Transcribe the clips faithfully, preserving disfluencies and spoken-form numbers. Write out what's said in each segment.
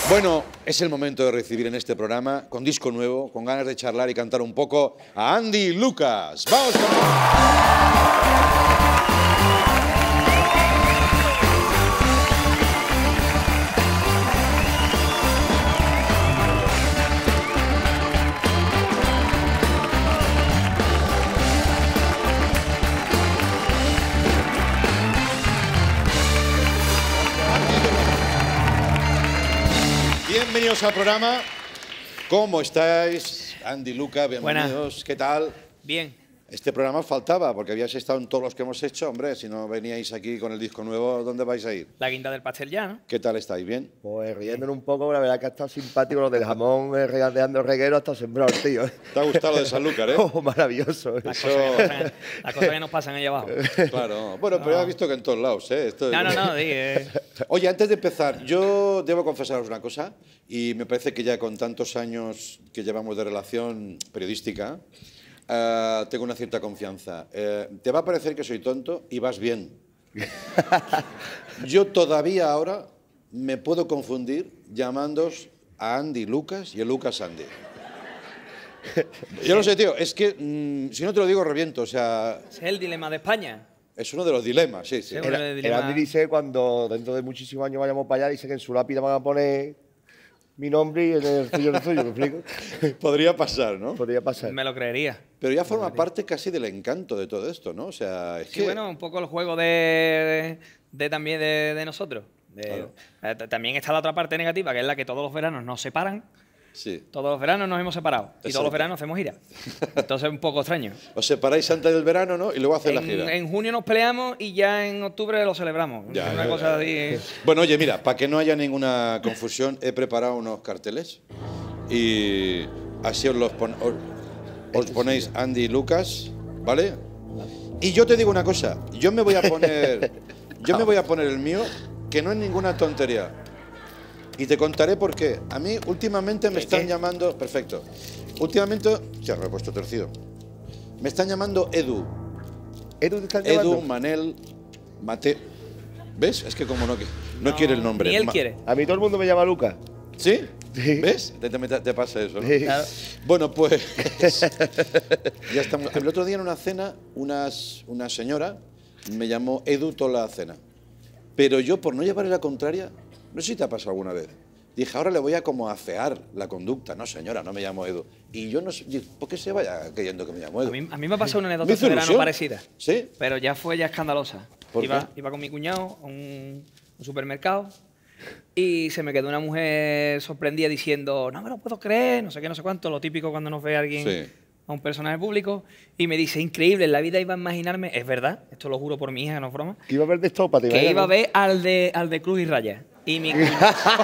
Bueno, es el momento de recibir en este programa, con disco nuevo, con ganas de charlar y cantar un poco, a Andy Lucas. ¡Vamos con él! Bienvenidos al programa. ¿Cómo estáis? Andy, Lucas, bienvenidos. Buenas. ¿Qué tal? Bien. Este programa faltaba, porque habíais estado en todos los que hemos hecho. Hombre, si no veníais aquí con el disco nuevo, ¿dónde vais a ir? La guinda del pastel ya, ¿no? ¿Qué tal estáis? ¿Bien? Pues riéndonos un poco, la verdad que ha estado simpático lo del jamón, eh, regateando el reguero hasta sembrado el tío. ¿Te ha gustado lo de Sanlúcar, eh? Oh, maravilloso. Las, Eso... cosas que pasan, las cosas que nos pasan ahí abajo. Claro. Bueno, pero ya has visto que en todos lados, ¿eh? Esto... No, no, no. Dije, Oye, antes de empezar, yo debo confesaros una cosa, y me parece que ya con tantos años que llevamos de relación periodística, uh, tengo una cierta confianza. Uh, te va a parecer que soy tonto y vas bien. Yo todavía ahora me puedo confundir llamándoos a Andy Lucas y a Lucas Andy. Yo no sé, tío, es que mmm, si no te lo digo reviento, o sea... es el dilema de España. Es uno de los dilemas, sí, sí. Sí, El, el Andy dice, cuando dentro de muchísimos años vayamos para allá, dice que en su lápida van a poner mi nombre y en el suyo el suyo, ¿me explico? Podría pasar, ¿no? Podría pasar. Me lo creería. Pero ya forma parte casi del encanto de todo esto, ¿no? O sea, es Sí, que... bueno, un poco el juego de, de, de también de, de nosotros. De, Claro. eh, también está la otra parte negativa, que es la que todos los veranos nos separan. Sí. Todos los veranos nos hemos separado. Y Exacto. todos los veranos hacemos gira. Entonces es un poco extraño. Os separáis antes del verano, ¿no? Y luego hacéis la gira. En, en junio nos peleamos y ya en octubre lo celebramos. Ya, Es una ya, cosa ya. así. Bueno, oye, mira, para que no haya ninguna confusión, he preparado unos carteles y así os los pon- os, os ponéis Andy y Lucas, ¿vale? Y yo te digo una cosa, yo me voy a poner, yo me voy a poner el mío, que no es ninguna tontería. Y te contaré por qué. A mí últimamente me ¿Qué, están qué? llamando, perfecto. Últimamente, ya me he puesto torcido. Me están llamando Edu. ¿Edu te están Edu, llamando? Manel, Mate. ¿Ves? Es que como no, no, No, quiere el nombre. Ni él Ma- quiere. A mí todo el mundo me llama Lucas. ¿Sí? Sí. ¿Ves? Te, te- te pasa eso, ¿no? Sí. Claro. Bueno, pues ya estamos. El otro día en una cena, unas, una señora me llamó Edu toda la cena. Pero yo, por no llevarle la contraria, no sé si te ha pasado alguna vez, dije, ahora le voy a como afear la conducta. No, señora, no me llamo Edu. Y yo no sé, ¿por qué se vaya creyendo que me llamo Edu? A mí, a mí me ha pasado una Me anécdota hizo este verano ilusión. parecida. ¿Sí? Pero ya fue ya escandalosa. ¿Por Iba, qué? iba con mi cuñado a un, un supermercado y se me quedó una mujer sorprendida diciendo, no me lo puedo creer, no sé qué, no sé cuánto, lo típico cuando nos ve alguien, Sí. a un personaje público, y me dice, increíble, en la vida iba a imaginarme, es verdad, esto lo juro por mi hija, no es broma, Que iba a ver de estopa, te que imaginas, iba a ¿no? ver al de, al de Cruz y Raya. Y mi cuñado...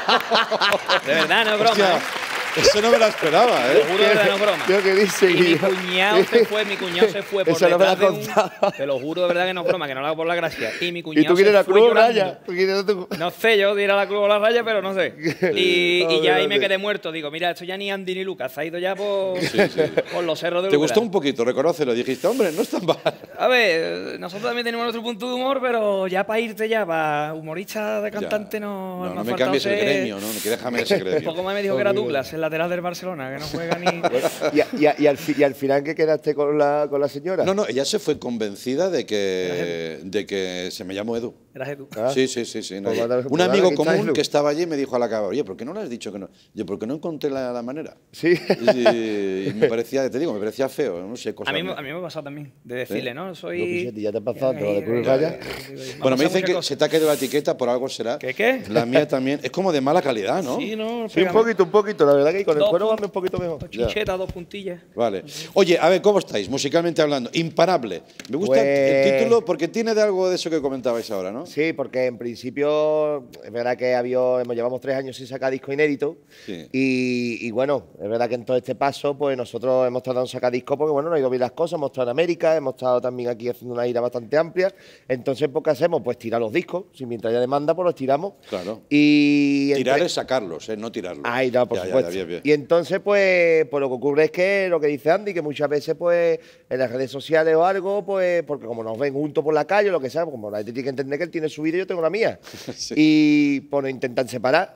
De verdad, no es broma. Hostia, ¿eh? eso no me la esperaba, Te lo ¿eh? juro de verdad, no es broma. Creo que dice Y que mi iba- cuñado se fue, mi cuñado se fue por Eso no me detrás lo de has un... contado. Te lo juro de verdad que no es broma, que no lo hago por la gracia. Y mi ¿Y cuñado tú quieres se la fue cruz o llorando. raya? ¿Tú quieres tu- No sé, yo diré la cruz o la raya, pero no sé. Y, y ya ahí me Joder. quedé muerto. Digo, mira, esto ya ni Andy ni Lucas, ha ido ya por, Sí, sí. por los cerros de Te Úbeda. gustó un poquito, reconócelo. Dijiste, hombre, no es tan mal. A ver, nosotros también tenemos nuestro punto de humor, pero ya para irte ya, para humorista de cantante, Ya. no, No, me no ha me faltado cambies el ser- gremio, ¿no? Que déjame ese Un gremio. poco más me dijo que era Douglas, el lateral del Barcelona, que no juega ni... Y, a- y a- y al, fi- y al final, ¿qué quedaste con la, con la señora? No, no, ella se fue convencida de que, de que se me llamó Edu. Eras tú. Ah. Sí, sí, sí. sí no. Pues vale, Un pues amigo vale, que está común Edu. que estaba allí me dijo a la cabo, oye, ¿por qué no le has dicho que no? Yo, porque no encontré la, la manera. Sí. Y, y me parecía, te digo, me parecía feo, no sé, cosas A mí, mías. a mí me ha pasado también, de decirle, ¿no? No, Soy... Pichetti, ya te ha pasado, pero de Cruz y Raya. Bueno, me dicen que se te ha quedado la etiqueta, por algo será. ¿Qué, qué? La mía también. Es como de mala calidad, ¿no? Sí, no, Sí, un poquito, un poquito. La verdad que con el Dos cuero pun- va un poquito mejor. Dos chinchetas, dos puntillas. Vale. Oye, a ver, ¿cómo estáis? Musicalmente hablando. Imparable. Me gusta Pues- el título porque tiene de algo de eso que comentabais ahora, ¿no? Sí, porque en principio es verdad que había, hemos, llevamos tres años sin sacar disco inédito. Sí. Y, y bueno, es verdad que en todo este paso, pues nosotros hemos tratado de sacar disco porque bueno, no ha ido bien las cosas. Hemos estado en América, hemos estado también aquí haciendo una gira bastante amplia. Entonces, pues, ¿qué hacemos? Pues tirar los discos. Si mientras haya demanda, pues los tiramos. Claro. Y Tirar entre- es sacarlos, ¿eh? No tirarlos. Ahí no, por Ya, ya, supuesto. ya, bien, bien. Y entonces, pues, pues lo que ocurre es que lo que dice Andy, que muchas veces, pues, en las redes sociales o algo, pues, porque como nos ven juntos por la calle o lo que sea, pues, como la gente tiene que entender que él tiene su vida y yo tengo la mía. Sí. Y pues nos intentan separar.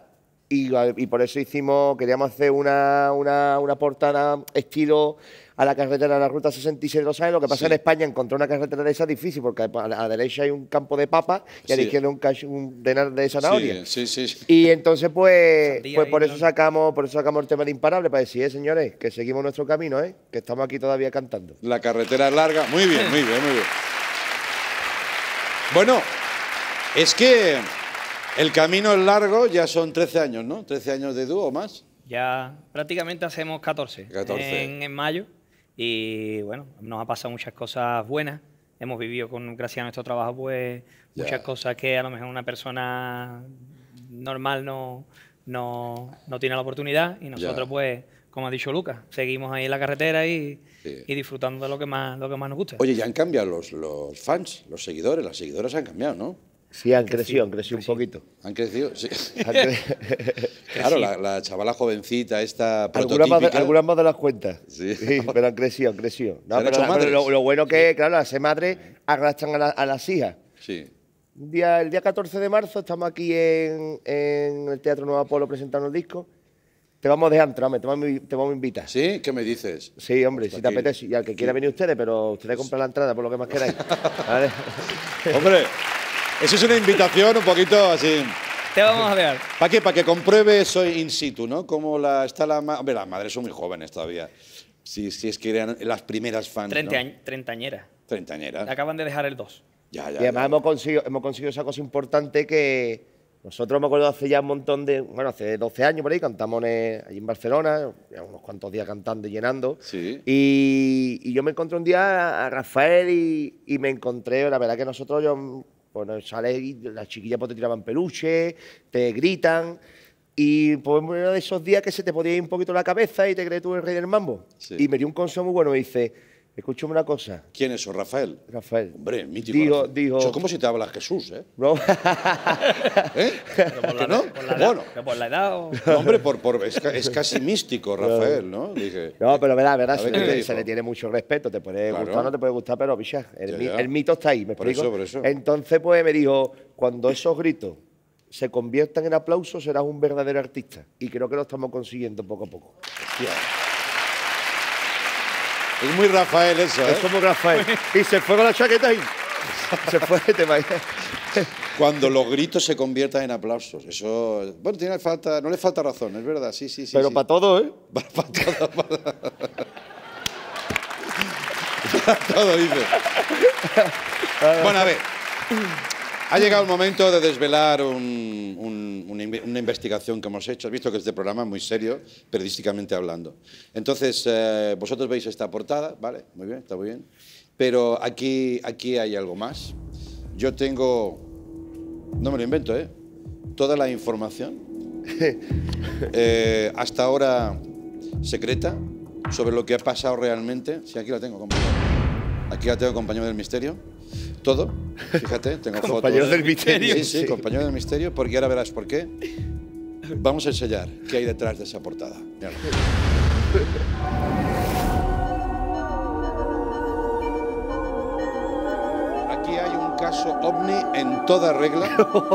Y, y por eso hicimos, queríamos hacer una, una, una portada estilo a la carretera de la Ruta sesenta y seis de los Aires. Lo que pasa Sí. en España, encontrar una carretera de esa es difícil, porque a la, a la derecha hay un campo de papa y a la Sí. izquierda un, cacho- un de, na- de zanahoria. Sí, sí, sí. Y entonces, pues, Sandía pues ahí, por eso ¿no? sacamos, por eso sacamos el tema de Imparable, para decir, eh, señores, que seguimos nuestro camino, ¿eh? Que estamos aquí todavía cantando. La carretera es larga. Muy bien, muy bien, muy bien. Bueno, es que el camino es largo, ya son trece años, ¿no? trece años de dúo o más. Ya prácticamente hacemos catorce, catorce. En, en mayo. Y bueno, nos ha pasado muchas cosas buenas. Hemos vivido, con, gracias a nuestro trabajo, pues Ya. muchas cosas que a lo mejor una persona normal no, no, no tiene la oportunidad. Y nosotros, Ya. pues, como ha dicho Lucas, seguimos ahí en la carretera y, Sí. y disfrutando de lo que más, lo que más nos gusta. Oye, ya han cambiado los, los fans, los seguidores, las seguidoras han cambiado, ¿no? Sí, han crecido, han crecido un poquito. Han crecido, sí. Han cre- Claro, la, la chavala jovencita, esta Algunas prototípica. más, de, algunas más de las cuentas. Sí. Pero han crecido, han crecido. No, ¿Se han pero, hecho la- pero madres? lo, lo bueno que, claro, las madres arrastran a, la- a las hijas. Sí. Un día, el día catorce de marzo estamos aquí en, en el Teatro Nuevo Apolo presentando el disco. Te vamos a dejar entrar, hombre, te vamos, a- te vamos a invitar. ¿Sí? ¿Qué me dices? Sí, hombre, Hasta si te aquí. apetece. Y al que quiera venir ustedes, pero ustedes compran la entrada por lo que más queráis. ¿Vale? Hombre, eso es una invitación un poquito así. Te vamos a dejar. ¿Para qué? Para que compruebe eso in situ, ¿no? Como la, está la madre. Hombre, las madres son muy jóvenes todavía. Si, si es que eran las primeras fans. Treinta ¿no? años, treintañera. Treintañeras. Acaban de dejar el dos. Ya, ya. Y además ya. hemos conseguido, hemos conseguido esa cosa importante que nosotros, me acuerdo, hace ya un montón de, bueno, hace doce años por ahí, cantamos en- allí en Barcelona, ya unos cuantos días cantando y llenando. Sí. Y, y yo me encontré un día a, a Rafael y, y me encontré, la verdad que nosotros, yo, bueno, sale y las chiquillas pues te tiraban peluche, te gritan. Y pues uno de esos días que se te podía ir un poquito la cabeza y te crees tú el rey del mambo. Sí. Y me dio un consejo muy bueno, me dice, escúchame una cosa, ¿Quién es eso, Rafael? Rafael. Hombre, mítico. Dijo, Rafael. dijo, Eso es como si te habla Jesús, ¿eh? bro, ¿Eh? Pero por ¿Que la, no? por la edad, Bueno. que por la edad o- No, hombre, por, por, es, ca- es casi místico, Rafael, ¿no? Dije. no, pero verdad, verdad, A se ver le, qué te se dijo. le tiene mucho respeto, te puede Claro. gustar o no te puede gustar, pero picha, el, Ya, mi- ya. el mito está ahí, ¿me Por explico? eso, por eso. Entonces, pues me dijo, cuando esos gritos se conviertan en aplausos, serás un verdadero artista. Y creo que lo estamos consiguiendo poco a poco. Hostia. Es muy Rafael eso, ¿eh? Es como Rafael. Y se fue con la chaqueta y se fue, te imaginas. Cuando los gritos se conviertan en aplausos. Eso. Bueno, tiene falta, no le falta razón, es verdad, sí, sí, sí. Pero sí. para todo, ¿eh? Para, para todo, para, para todo, dice. Bueno, a ver. Ha llegado el momento de desvelar un- un- una, inve- una investigación que hemos hecho. Has visto que este programa es muy serio, periodísticamente hablando. Entonces, eh, vosotros veis esta portada, ¿vale? Muy bien, está muy bien. Pero aquí, aquí hay algo más. Yo tengo, no me lo invento, ¿eh? Toda la información, eh, hasta ahora secreta, sobre lo que ha pasado realmente. Sí, aquí la tengo, compañero. Aquí la tengo, compañero del misterio. Todo, fíjate, tengo fotos. Compañero del misterio. Sí, sí, Sí. compañero del misterio, porque ahora verás por qué. Vamos a enseñar qué hay detrás de esa portada. Míralo. Aquí hay un caso ovni en toda regla.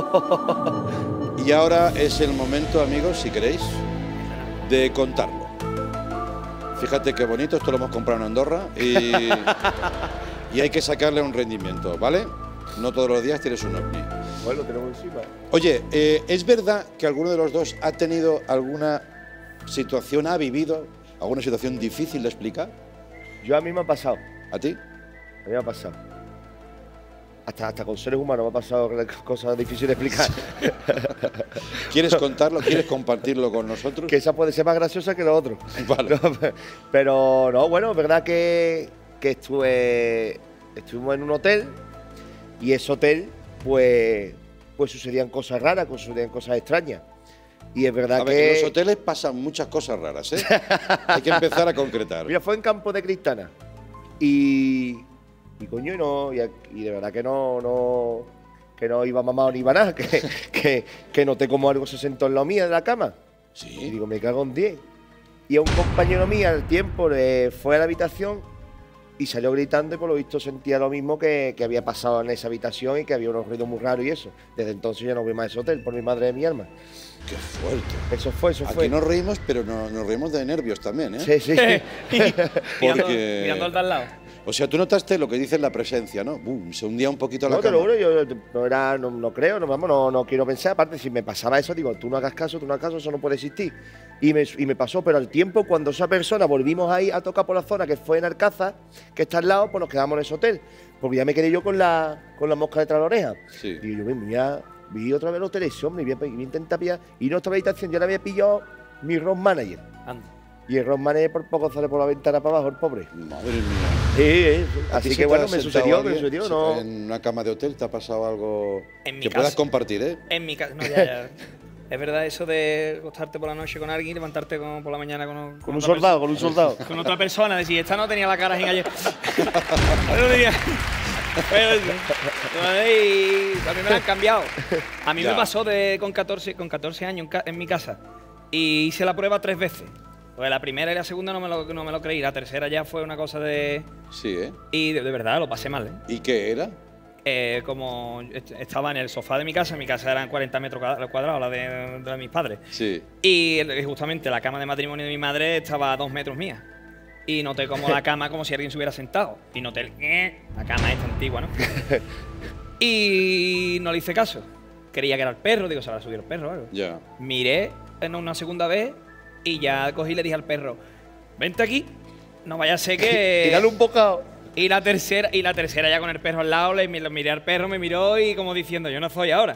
Y ahora es el momento, amigos, si queréis, de contarlo. Fíjate qué bonito, esto lo hemos comprado en Andorra y, y hay que sacarle un rendimiento, ¿vale? No todos los días tienes un ovni. Bueno, lo tenemos encima. Oye, eh, ¿es verdad que alguno de los dos ha tenido alguna situación, ha vivido alguna situación difícil de explicar? Yo a mí me ha pasado, ¿A ti? a mí me ha pasado. Hasta, hasta con seres humanos me ha pasado cosas difíciles de explicar. ¿Quieres contarlo? ¿Quieres compartirlo con nosotros? Que esa puede ser más graciosa que lo otro. Vale. No, pero no, bueno, es verdad que, que estuve, estuvimos en un hotel y ese hotel, pues, pues sucedían cosas raras, pues sucedían cosas extrañas. Y es verdad A ver, que... en los hoteles pasan muchas cosas raras, ¿eh? Hay que empezar a concretar. Mira, fue en Campo de Cristana. Y, y coño, y, no, y, y de verdad que no, no, que no iba mamado ni iba nada, que, que, que noté como algo se sentó en la mía de la cama. Y Sí. digo, me cago en diez. Y a un compañero mío al tiempo le fue a la habitación y salió gritando y por lo visto sentía lo mismo que, que había pasado en esa habitación y que había unos ruidos muy raros y eso. Desde entonces ya no voy más a ese hotel, por mi madre de mi alma. Qué fuerte. Eso fue, eso Aquí fue. nos reímos, pero no- nos reímos de nervios también, ¿eh? Sí, sí. mirando, Porque- mirando al de al lado. O sea, tú notaste lo que dice la presencia, ¿no? Bum, se hundía un poquito la No, te cama. lo juro, yo no era, no, no creo, no, vamos, no, no quiero pensar. Aparte, si me pasaba eso, digo, tú no hagas caso, tú no hagas caso, eso no puede existir. Y me, y me pasó, pero al tiempo, cuando esa persona volvimos ahí a tocar por la zona que fue en Alcázar, que está al lado, pues nos quedamos en ese hotel. Porque ya me quedé yo con la, con la mosca detrás de la oreja. Sí. Y yo, mira, vi otra vez los teléfonos, hombre, y voy a, voy a intentar pillar. Y en otra habitación, yo le había pillado mi road manager. Anda. Y el road manager por poco sale por la ventana para abajo, el pobre. Madre mía. Sí, sí, sí. ¿A ti Así se que te bueno, ha me sentado sucedió, me alguien? sucedió, ¿Se- no. ¿En una cama de hotel te ha pasado algo En mi que puedas casa. compartir, eh? En mi casa. No, ya, ya. Es verdad eso de acostarte por la noche con alguien y levantarte con- por la mañana con, Con un otra soldado, con un soldado. perso- con otra persona. Decir, esta no tenía la cara sin ayer. Pero tenía. Pero, y a mí me la han cambiado. A mí Ya. me pasó de, con, catorce, con catorce años en, ca- en mi casa. Y hice la prueba tres veces. Pues la primera y la segunda no me lo, no me lo creí. La tercera ya fue una cosa de. Sí, ¿eh? Y de, de verdad lo pasé mal, ¿eh? ¿Y qué era? Eh, como est- estaba en el sofá de mi casa, mi casa eran cuarenta metros cua- cuadrados, la de, de mis padres. Sí. Y el- justamente la cama de matrimonio de mi madre estaba a dos metros mía. Y noté como la cama, como si alguien se hubiera sentado. Y noté el... "eh", la cama esta antigua, ¿no? Y no le hice caso. Creía que era el perro, digo, se habrá subido el perro o algo. Ya. Miré en una segunda vez y ya cogí y le dije al perro, vente aquí, no vaya a ser que... Y dale un bocado. Y la tercera, y la tercera ya con el perro al lado, le mi- lo miré al perro, me miró y como diciendo, yo no soy ahora.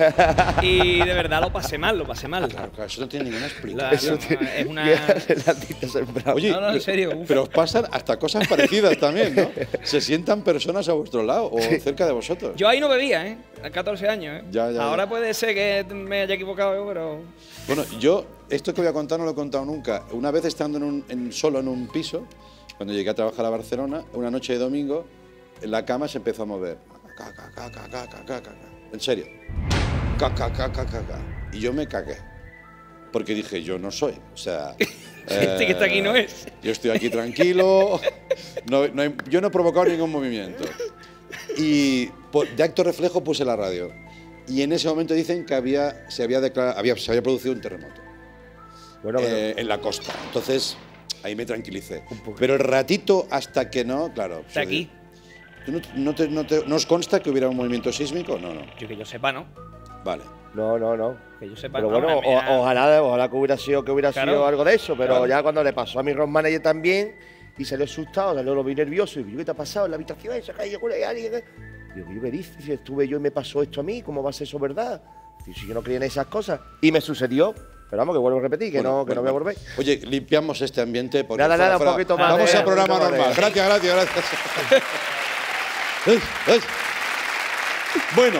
Y de verdad lo pasé mal, lo pasé mal. Claro, claro, eso no tiene ninguna La- explicación. es una... La tita sembrada. Oye, No, no, en serio, uf. pero os pasan hasta cosas parecidas también, ¿no? Se sientan personas a vuestro lado o cerca de vosotros. Yo ahí no bebía, ¿eh? A catorce años, ¿eh? Ya, ya, Ahora ya. puede ser que me haya equivocado yo, pero... Bueno, yo, esto que voy a contar no lo he contado nunca. Una vez estando en un- en- solo en un piso, cuando llegué a trabajar a Barcelona, una noche de domingo, la cama se empezó a mover. Ca, ca, ca, ca, ca, ca, ca, ca. En serio. Ca, ca, ca, ca, ca, ca. Y yo me cagué. Porque dije, yo no soy. O sea. Este que está aquí no es. Yo estoy aquí tranquilo. No, no hay- yo no he provocado ningún movimiento. Y por- de acto reflejo puse la radio. Y en ese momento dicen que había, se, había declarado, había, se había producido un terremoto. Bueno, pero- eh, en la costa. Entonces, ahí me tranquilicé. Pero el ratito hasta que no, claro. De aquí. ¿Tú no, no te- no te- ¿no os consta que hubiera un movimiento sísmico? No, no. Yo que yo sepa, ¿no? Vale. No, no, no. Que yo sepa, Pero no. bueno, me- me- o- ojalá, ojalá que hubiera sido que hubiera Claro. sido algo de eso, pero Claro. ya cuando le pasó a mi road manager también y salió asustado, salió lo vi nervioso y digo, ¿qué te ha pasado en la habitación esa que hay alguien? Digo, ¿qué dices? Si estuve yo y me pasó esto a mí, ¿cómo va a ser eso verdad? Y si yo no creía en esas cosas. Y me sucedió, pero vamos, que vuelvo a repetir, que Bueno, no, que no voy a bueno, volver. Oye, limpiamos este ambiente. Porque Nada, fuera, nada, un fuera. poquito más Vamos de- al programa un poquito más normal. de- Gracias, gracias, gracias. Ay, ay. Bueno,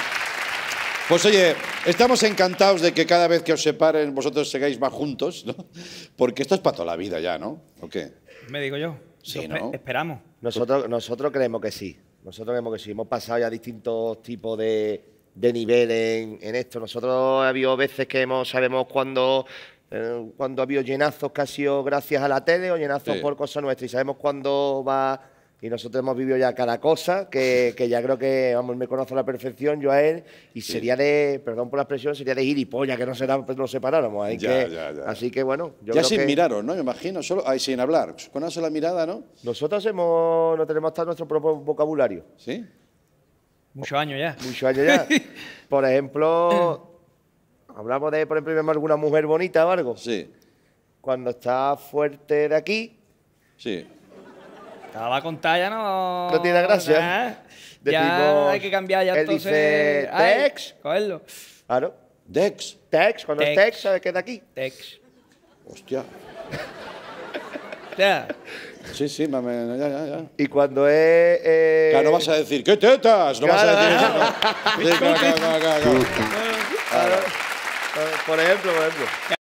pues oye, estamos encantados de que cada vez que os separen vosotros sigáis más juntos, ¿no? Porque esto es para toda la vida ya, ¿no? ¿O qué? Me digo yo. Sí, Yo ¿no? espe- Esperamos. Nosotros, nosotros creemos que sí. Nosotros creemos que sí. Hemos pasado ya distintos tipos de, de niveles en, en esto. Nosotros ha habido veces que hemos, sabemos cuando, eh, cuando ha habido llenazos que ha sido gracias a la tele o llenazos Sí. por cosas nuestras. Y sabemos cuándo va. Y nosotros hemos vivido ya cada cosa, que, que ya creo que, vamos, me conozco a la perfección, yo a él, y Sí. sería de, perdón por la expresión, sería de gilipollas que no será, nos separáramos. Así, Ya, que, ya, ya. así que, bueno, yo ya creo sin que miraros, ¿no? Me imagino, solo, ay, sin hablar. Con eso la mirada, ¿no? nosotros hemos, no tenemos hasta nuestro propio vocabulario. ¿Sí? Muchos años ya. Muchos años ya. Por ejemplo, hablamos de, por ejemplo, alguna mujer bonita o algo. Sí, Cuando está fuerte de aquí, sí. Te la va a contar ya no. No tiene gracia. Ya, ya Decimos- hay que cambiar ya él entonces. dice, Ay, "Tex". cogerlo. claro, Dex. tex, cuando es Tex. tex, ¿sabes qué es de aquí? Tex. Hostia. Ya. Sí, sí, mame, ya, ya, ya. Y cuando es... eh, Claro, no vas a decir, ¡qué tetas! No vas a Claro. decir eso, ¿no? Sí, claro, claro, claro, claro. claro, por ejemplo, por ejemplo.